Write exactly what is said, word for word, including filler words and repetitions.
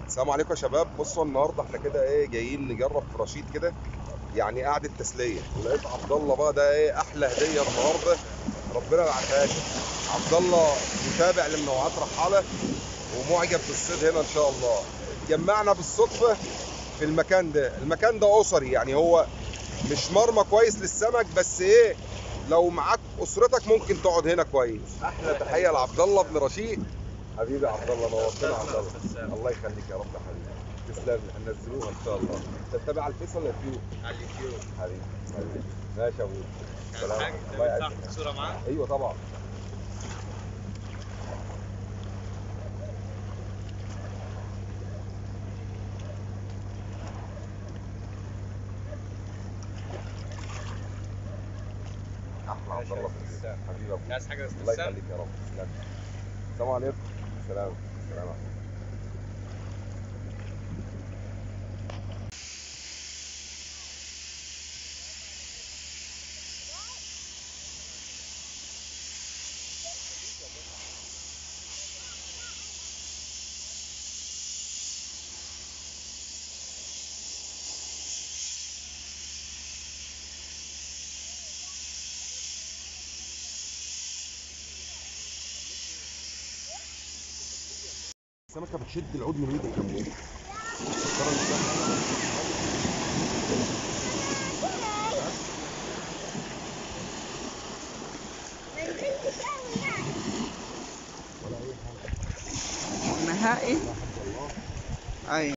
السلام عليكم يا شباب. بصوا النهارده احنا كده ايه جايين نجرب في رشيد كده، يعني قعده تسليه. ولقيت عبد الله بقى ده ايه احلى هديه النهارده ربنا بعتها لي. عبد الله متابع لمنوعات رحاله ومعجب بالصيد هنا ان شاء الله. اتجمعنا بالصدفه في المكان ده. المكان ده اسري، يعني هو مش مرمى كويس للسمك، بس ايه لو معاك اسرتك ممكن تقعد هنا كويس. احلى تحيه لعبد الله بن رشيد. حبيبي يا عبد الله، نورتنا يا عبد الله. الله يخليك يا رب يا حبيبي. تسلم لي، هننزلوها ان شاء الله. انت تتابع على الفيس ولا اليوتيوب؟ على اليوتيوب. حبيبي حبيبي. ماشي يا ابوي. سلام. حاجة الله انت يعزك. بتاخد صورة معاه؟ ايوه طبعا. احلى عبد الله في الفيس. حبيبي يا ابوي. عايز حاجة الله تستفسر؟ يخليك يا رب. تسلم. السلام عليكم. سلام سلام. السمكه بتشد العود من ايدك يا ابوي. نهائي. اي